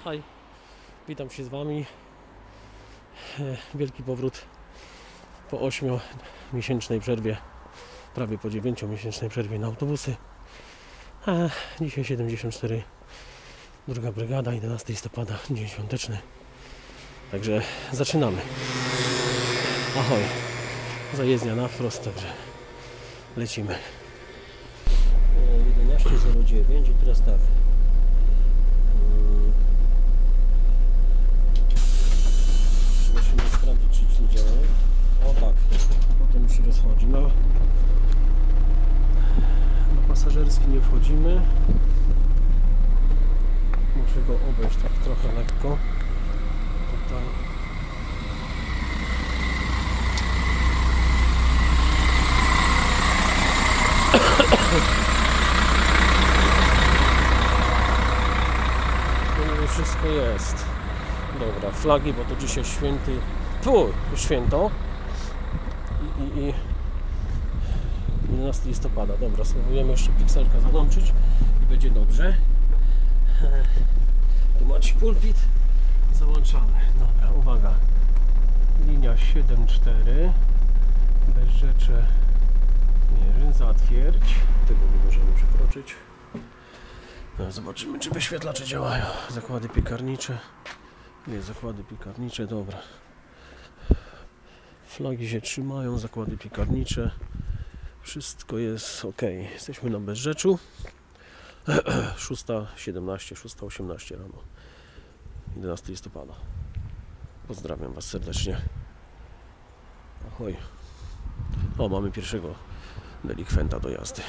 Hej, witam się z Wami. Wielki powrót po 8-miesięcznej przerwie, prawie po 9-miesięcznej przerwie na autobusy. A dzisiaj 74, druga brygada, 11 listopada, dzień świąteczny. Także zaczynamy. Ahoj, zajezdnia na wprost, także lecimy. 11:09 i teraz tak. Musimy sprawdzić, czy źle działa. O tak, potem się rozchodzi. No, na pasażerski nie wchodzimy. Muszę go obejść tak trochę lekko. Tutaj. No, wszystko jest. Dobra, flagi, bo to dzisiaj święto i 11 listopada. Dobra, spróbujemy jeszcze pikselka załączyć i będzie dobrze. Tu macie pulpit załączamy. Dobra, uwaga. Linia 7.4 Bezrzecze Mierzyn, zatwierdź. Tego nie możemy przekroczyć. No, zobaczymy, czy wyświetlacze działają. Zakłady piekarnicze. Nie, zakłady piekarnicze, dobra. Flagi się trzymają, zakłady piekarnicze. Wszystko jest ok. Jesteśmy na Bezrzeczu. 6:17, 6:18 rano. 11 listopada. Pozdrawiam Was serdecznie. Ahoj. O, mamy pierwszego delikwenta do jazdy.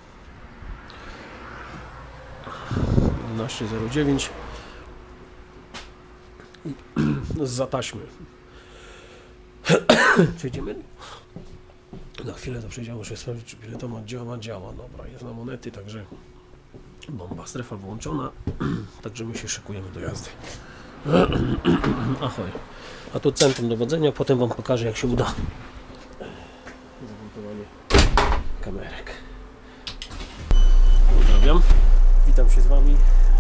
11:09. Zza taśmy. Przejdziemy na chwilę do przedziału, żeby sprawdzić, czy piletomat działa. Dobra, jest na monety, także bomba, strefa włączona. Także my się szykujemy do jazdy. Ahoj. A tu centrum dowodzenia, potem Wam pokażę, jak się uda zamontowanie kamerek. Pozdrawiam. Witam się z Wami.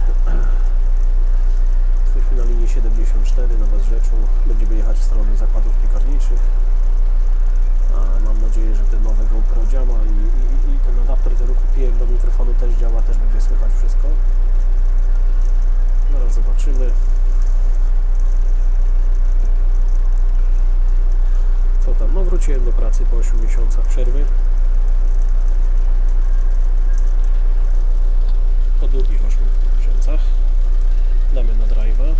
Jesteśmy na linii 74 na Bezrzeczu. Będziemy jechać w stronę zakładów piekarniczych. Mam nadzieję, że ten nowy GoPro działa i ten adapter, który kupiłem do mikrofonu, też działa, też będzie słychać wszystko. Zaraz zobaczymy. Co tam? No, wróciłem do pracy po 8 miesiącach przerwy. Po długich 8 miesiącach. Damy na drive'a.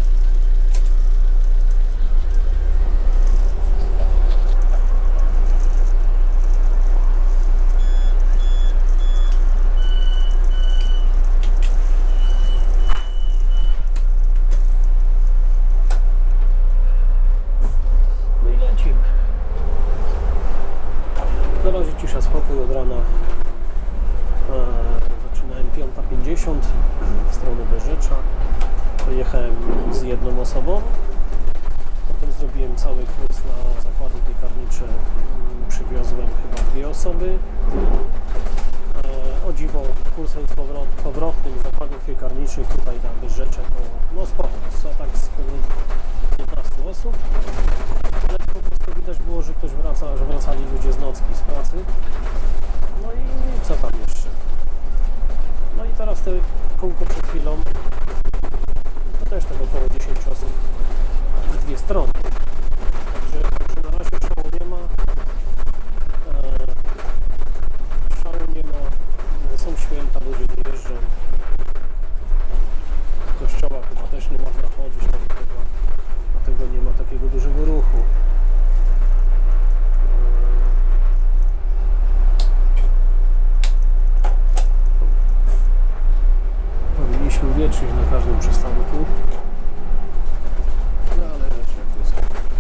No i lecimy. Na razie cisza, spokój od rana. Zaczynałem 5:50 w stronę Bezrzecza. Pojechałem z jedną osobą, potem zrobiłem cały kurs na zakłady piekarnicze, przywiozłem chyba 2 osoby. O dziwo, kursem powrotnym zakładów piekarniczych tutaj na Bezrzecze to no sporo, tak z około 15 osób, ale po prostu widać było, że ktoś wraca, że wracali ludzie z nocki, z pracy. No i co tam jeszcze? No i teraz te kółko przed chwilą. Też tak około 10 osób w 2 strony. Także na razie szału nie ma. Są święta, ludzie wyjeżdżą. Do kościoła chyba też nie można chodzić, dlatego nie ma takiego dużego ruchu. Powinniśmy wietrzyć na każdym przystanku. No ale wiesz, jak to jest.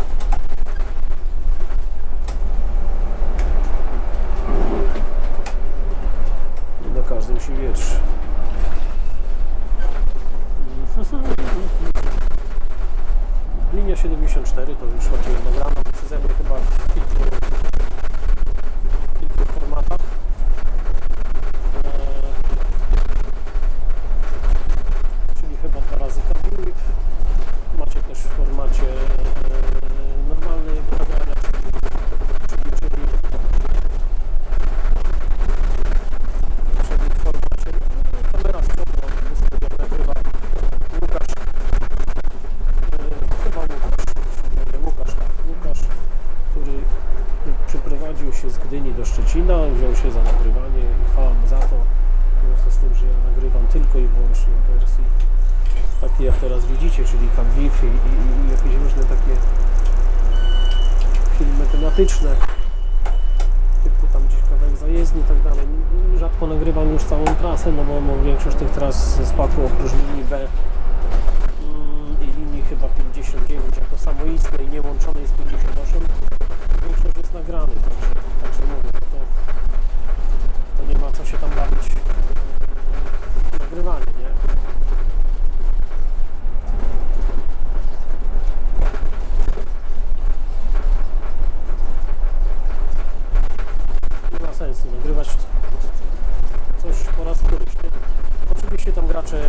Nie na każdym się wietrzy. Linia 74 to już macie nagrana przeze mnie chyba w kilku formatach. Czyli chyba 2 razy kabiny. właśnie w wersji takiej jak teraz widzicie, czyli CapViv i jakieś różne takie filmy tematyczne, typu tam gdzieś kawałek zajezdni i tak dalej. Rzadko nagrywam już całą trasę, no bo większość tych tras z paku oprócz linii B i linii chyba 59 jako samoistnej, nie łączonej z 58, większość jest nagrany, także mówię, to nie ma co się tam bawić nagrywanie, nie? Nie ma sensu nagrywać coś po raz któryś, nie? Oczywiście tam gracze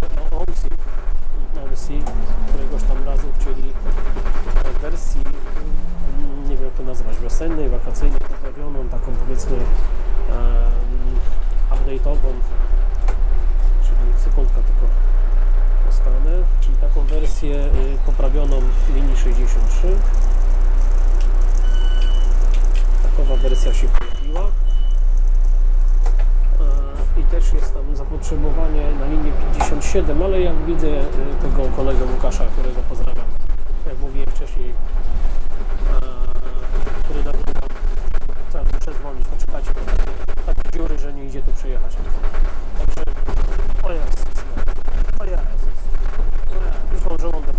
OMC któregoś tam razu chcieli wersji, nie wiem jak to nazwać, wiosennej, wakacyjnej, poprawioną, taką powiedzmy update'ową, czyli sekundka tylko postanę, czyli taką wersję poprawioną linii 63. Takowa wersja się pojawiła i też jest tam zapotrzebowanie na linię 57, ale jak widzę tego kolegę Łukasza, którego pozdrawiam, jak mówiłem wcześniej, który nagrywa, trzeba tu przezwonić, poczekajcie, bo takie dziury, że nie idzie tu przejechać. Także, o Jezus, o Jezus, już mam żołądek.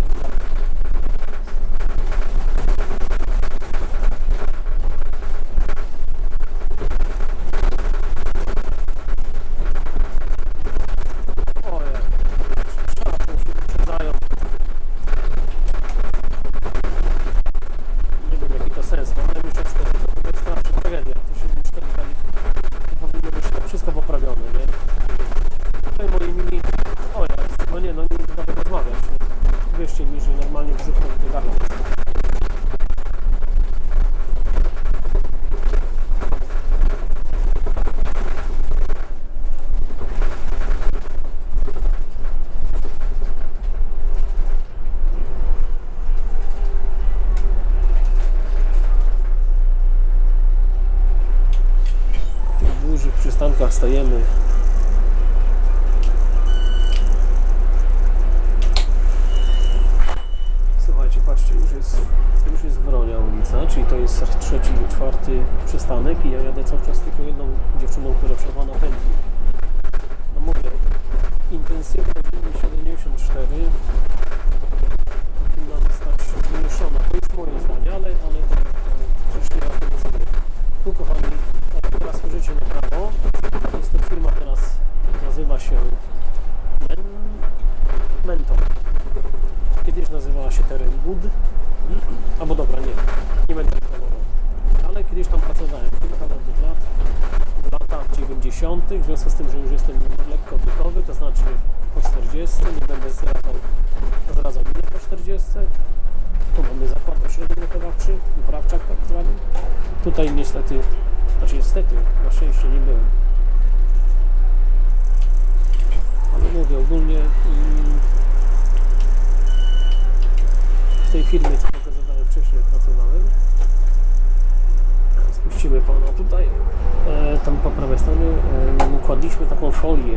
Stajemy. Słuchajcie, patrzcie, już jest Wronia ulica, czyli to jest trzeci, czwarty przystanek i ja jadę cały czas tylko jedną dziewczyną, która przejechała na pętli. No mówię, intensywność linii 74 powinna zostać zmniejszona. To jest moje zdanie, ale to przecież nie ma tego sobie. Tu, kochani, teraz spojrzycie na prawo. Jest to firma, teraz nazywa się Mentor. Kiedyś nazywała się Teren Good, albo dobra, nie będę reklamował, ale kiedyś tam pracowałem kilka lat, w latach 90. W związku z tym, że już jestem lekko wiekowy, to znaczy po 40, nie będę zdradzał mnie po 40. Tu mamy zakład ośrodek wychowawczy, wyprawczak tak zwany. Tutaj niestety, na szczęście nie byłem. Ale mówię, ogólnie w tej firmie, co pokazywałem wcześniej, jak pracowałem, spuścimy pana tutaj, tam po prawej stronie kładliśmy taką folię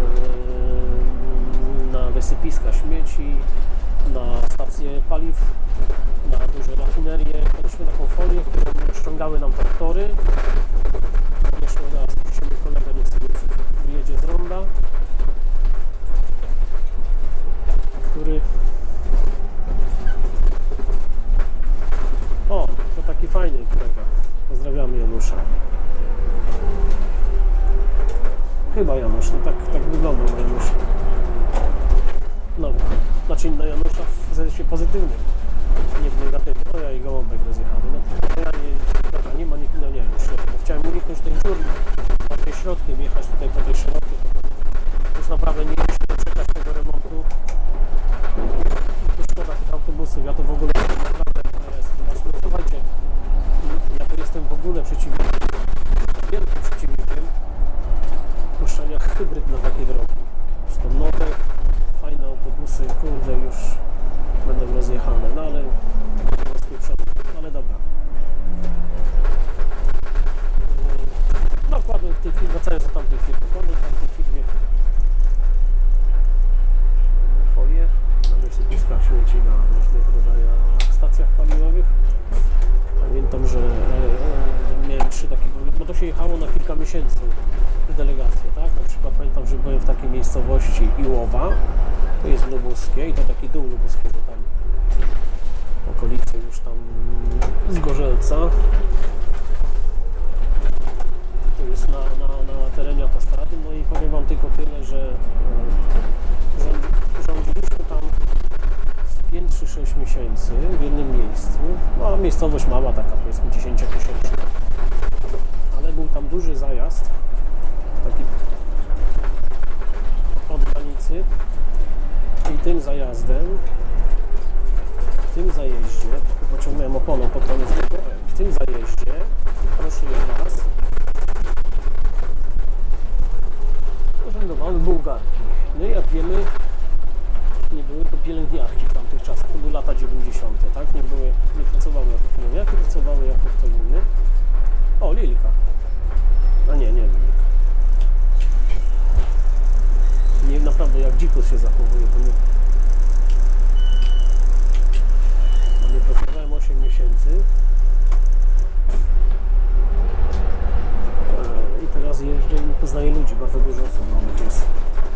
na wysypiska śmieci, na stacje paliw, na duże rafinerie. Kładliśmy taką folię, którą ściągały nam traktory. Jeszcze zaraz spuścimy kolegę, niech sobie wyjedzie z ronda, który... O, to taki fajny kolega. Pozdrawiamy Janusza. Chyba Janusz, no tak wygląda na Janusza. No, znaczy na Janusza w sensie pozytywnym, nie w negatywnym. O ja i gołąbek rozjechany. No ja nie ma nikt, no nie, bo chciałem uniknąć tej dziury, bardziej środkiem jechać tutaj po tej szerokiej. Już naprawdę nie muszę doczekać tego remontu. To szkoda tych autobusów, ja to w ogóle naprawdę zobaczmy, słuchajcie, ja to jestem w ogóle przeciwnikiem, wielkim przeciwnikiem puszczania hybryd na takie drogi. Zresztą nowe, fajne autobusy, kurde, już będą rozjechane, no ale ale dobra. Dokładnie w tej chwili, wracając do tamtej firmy, w tamtej firmie śmieci na różnych rodzajach stacjach paliwowych. Pamiętam, że miałem 3 takie, bo to się jechało na kilka miesięcy w delegację, tak? Na przykład pamiętam, że byłem w takiej miejscowości Iłowa, to jest lubuskie i to taki dół lubuskiego tam, okolice już tam z Gorzelca. To jest na terenie autostrady, no i powiem wam tylko tyle, że rządziliśmy tam 5 czy 6 miesięcy w jednym miejscu, no miejscowość mała, taka powiedzmy 10-tysięczna, ale był tam duży zajazd, taki od granicy i tym zajazdem, w tym zajeździe, pociągnąłem oponą po krawężniku, w tym zajeździe, proszę was, urzędowały bułgarki. No i jak wiemy, nie były to pielęgniarki w tamtych czasach, to były lata 90, tak? Nie pracowały jako pielęgniarki, pracowały jako kto inny. O, Lilka. A nie Lilka. Nie, naprawdę jak dzikus się zachowuje, bo nie pracowałem 8 miesięcy. I teraz jeżdżę i poznaję ludzi, bardzo dużo osób nowych jest.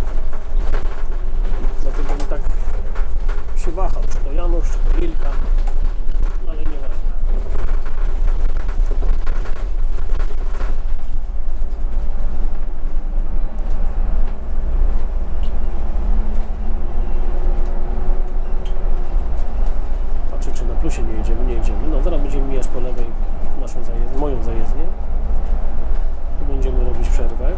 Dlatego mi tak się wahał, czy to Janusz, czy to Lilka, no ale nie ważne. Patrzę, czy na plusie nie jedziemy. No zaraz będziemy mijać po lewej naszą moją zajezdnię. Tu będziemy robić przerwę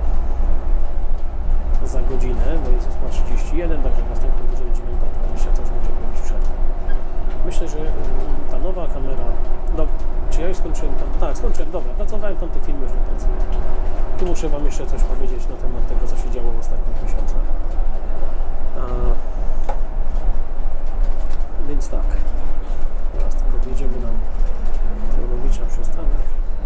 za godzinę, bo jest 8:31, także następną godzinę 9:20 też będziemy robić przerwę. Myślę, że ta nowa kamera, czy ja już skończyłem tam? Tak, skończyłem, dobra, pracowałem tam te filmy, już nie pracuję. Tu muszę wam jeszcze coś powiedzieć na temat tego, co się działo w ostatnich miesiącach. Więc tak, teraz tylko wjedziemy na Teolowicza przystanek.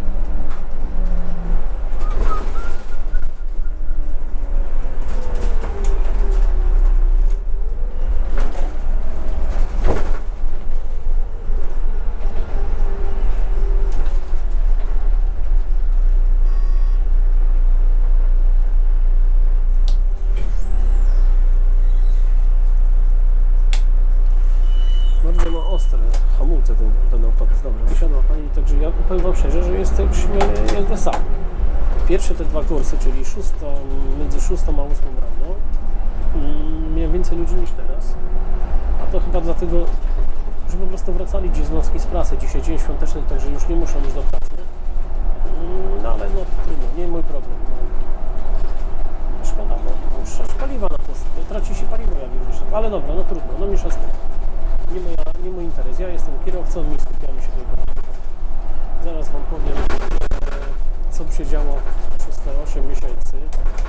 Bardzo ma ostre hamulce ten autobus. Dobra, wysiadła pani, także ja powiem wam szczerze, że jesteśmy sam. Pierwsze te 2 kursy, czyli między 6 a 8 rano, miałem więcej ludzi niż teraz. A to chyba dlatego, że po prostu wracali gdzieś z nocki z pracy. Dzisiaj dzień świąteczny, także już nie muszą iść do pracy. No ale no trudno, nie mój problem. No. Szkoda, bo już paliwa na to, traci się paliwo jak już. Ale dobra, no trudno, no mniejsza z tym. Nie mój interes. Ja jestem kierowcą i skupiamy się tylko na tym. Zaraz wam powiem, co się działo przez te 8 miesięcy.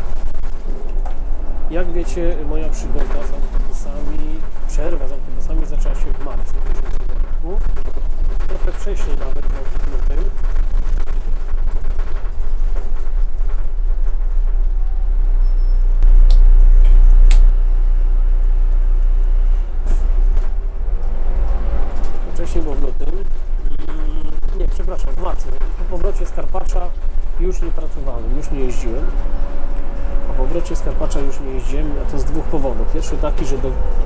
Jak wiecie, moja przygoda z autobusami, przerwa z autobusami zaczęła się w marcu bieżącego roku. Trochę wcześniej nawet, bo w lutym. Wcześniej było w lutym, nie, przepraszam, w marcu. Po powrocie z Karpacza już nie pracowałem, już nie jeździłem. Po powrocie z Karpacza już nie jeździłem, a to z 2 powodów. Pierwszy taki, że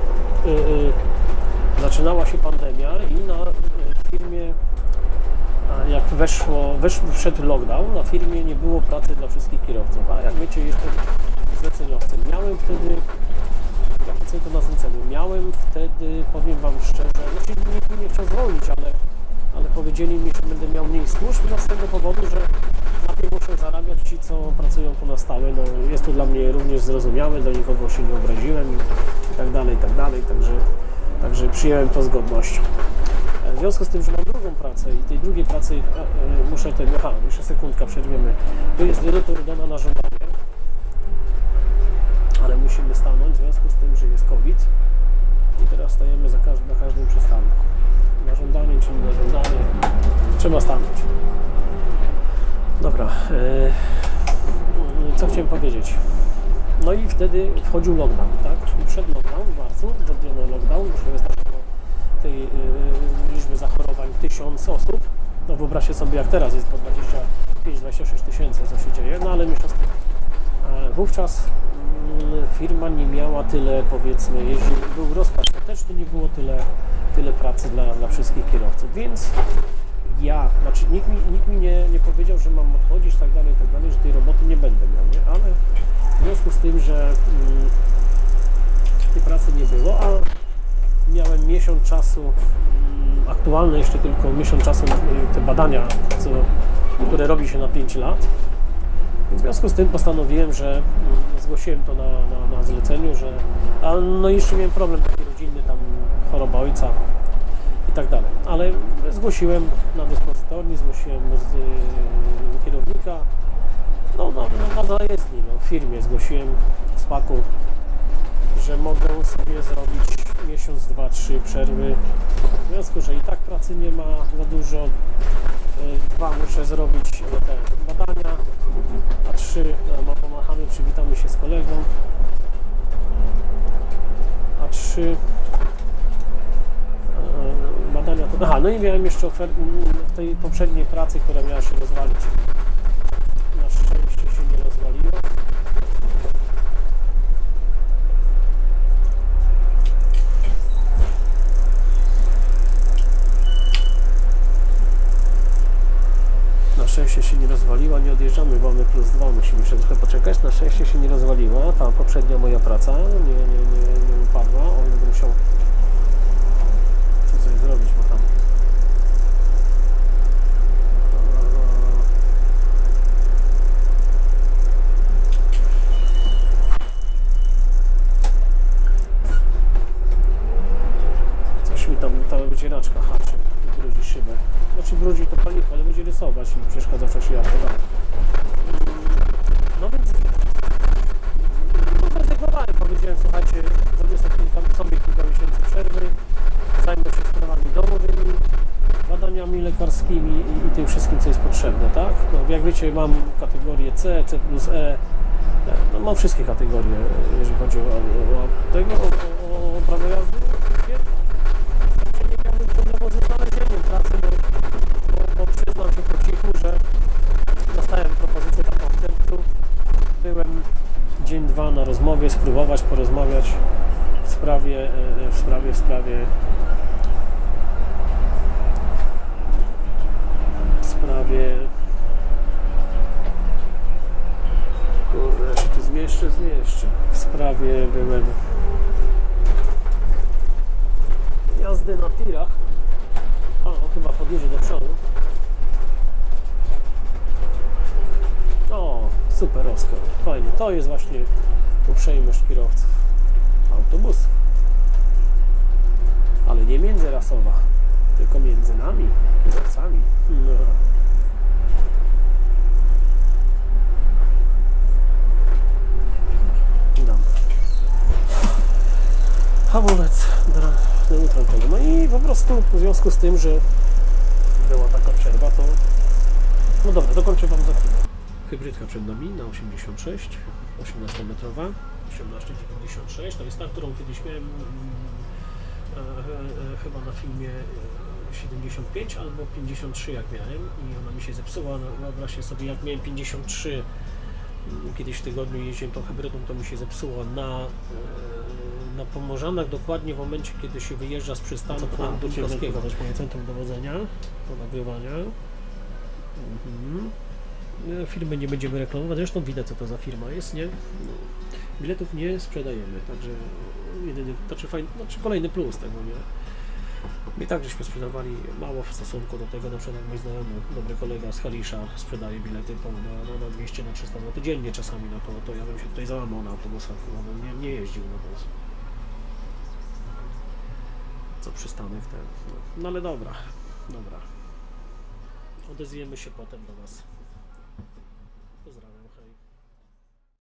zaczynała się pandemia i na firmie, jak wszedł lockdown, na firmie nie było pracy dla wszystkich kierowców. A jak wiecie, jestem zleceniowcem. Miałem wtedy, jak sobie to na zleceniu, powiem wam szczerze, nikt mnie nie chciał zwolnić, ale powiedzieli mi, że będę miał mniej służb, no z tego powodu, że najpierw muszą zarabiać ci, co pracują tu na stałe. No, jest to dla mnie również zrozumiałe, do nikogo się nie obraziłem i tak dalej, także przyjąłem to z godnością. W związku z tym, że mam drugą pracę i tej drugiej pracy muszę jeszcze sekundkę przerwiemy. To jest do Rydona na żądanie, ale musimy stanąć w związku z tym, że jest COVID i teraz stajemy na każdym przystanku. Na żądanie czy nie na żądanie, trzeba stanąć. Dobra, co chciałem powiedzieć? No i wtedy wchodził lockdown, tak? I przed lockdown w marcu zrobiono lockdown, bo się wystarczyło 1000 osób, no wyobraźcie sobie jak teraz jest po 25-26 tysięcy, co się dzieje, no ale mniejsza z tym. Wówczas firma nie miała tyle, powiedzmy, był rozpad świąteczny, nie było tyle pracy dla wszystkich kierowców, więc znaczy nikt mi nie powiedział, że mam odchodzić, tak dalej, że tej roboty nie będę miał, nie? Ale w związku z tym, że tej pracy nie było, a miałem miesiąc czasu, aktualne jeszcze tylko miesiąc czasu na te badania, które robi się na 5 lat. W związku z tym postanowiłem, że zgłosiłem to na zleceniu, że no jeszcze miałem problem taki rodzinny, tam choroba ojca i tak dalej, ale zgłosiłem na dyspozytorni, zgłosiłem u kierownika, na zajezdni, w firmie zgłosiłem z paku, że mogę sobie zrobić miesiąc, 2, 3 przerwy, w związku, że i tak pracy nie ma za dużo, 2 muszę zrobić te badania, a 3 pomachamy, przywitamy się z kolegą, a 3 badania to... Aha, no i miałem jeszcze w tej poprzedniej pracy, która miała się rozwalić. Na szczęście się nie rozwaliło. Na szczęście się nie rozwaliła, nie odjeżdżamy, bo mamy +2, musimy jeszcze trochę poczekać. Na szczęście się nie rozwaliła, ta poprzednia moja praca nie upadła, on będę musiał coś zrobić, bo tam coś mi tam ta wycieraczka haczy i brudzi szybę. Znaczy brudzi to paliwo, ale będzie rysować i przeszkadza w czasie jazdy. No więc zrezygnowałem, powiedziałem, słuchajcie, zrobię sobie kilka miesięcy przerwy, zajmę się sprawami domowymi, badaniami lekarskimi i tym wszystkim, co jest potrzebne, tak? No, jak wiecie, mam kategorię C, C+E, no, mam wszystkie kategorie, jeżeli chodzi o prawo jazdy. Nie miałbym problemu ze znalezieniem pracy, bo przyznam się po cichu, że dostałem propozycję taką w czerwcu. Byłem dzień, 2 na rozmowie, spróbować porozmawiać w sprawie kurde, ja się tu zmieszczę. W sprawie byłem jazdy na tirach. Chyba podjedzie do przodu. O, super Oskar, fajnie. To jest właśnie uprzejmość kierowców autobusów. Ale nie międzyrasowa, tylko między nami, kierowcami. No. Dobra. Hamulec neutralny. No i po prostu w związku z tym, że była taka przerwa, to no dobra, dokończę Wam za chwilę. Hybrydka przed nami na 86, 18-metrowa, 1896, to jest ta, którą kiedyś miałem chyba na filmie 75 albo 53 jak miałem i ona mi się zepsuła. No, wyobraźcie sobie, jak miałem 53 kiedyś w tygodniu jeździłem tą hybrydą, to mi się zepsuło na Pomorzanach, dokładnie w momencie, kiedy się wyjeżdża z przystanku Durkowskiego. To jest moje centrum dowodzenia, do nagrywania. Firmy nie będziemy reklamować, zresztą widać, co to za firma jest, nie? No, biletów nie sprzedajemy, także jedyny, znaczy kolejny plus tego, nie? My tak żeśmy sprzedawali mało w stosunku do tego, na przykład mój znajomy, dobry kolega z Kalisza sprzedaje bilety na 200, na 300 zł dziennie czasami, no to ja bym się tutaj załamał na autobusach, bym nie jeździł na bus. Co przystanek ten, no ale dobra. Odezwiemy się potem do Was.